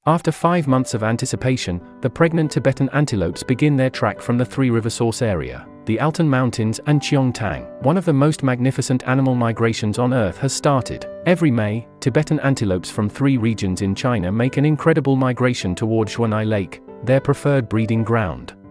After 5 months of anticipation, the pregnant Tibetan antelopes begin their trek from the three-river source area, the Altan Mountains and Cheongtang. One of the most magnificent animal migrations on Earth has started. Every May, Tibetan antelopes from 3 regions in China make an incredible migration toward Xuanai Lake, their preferred breeding ground.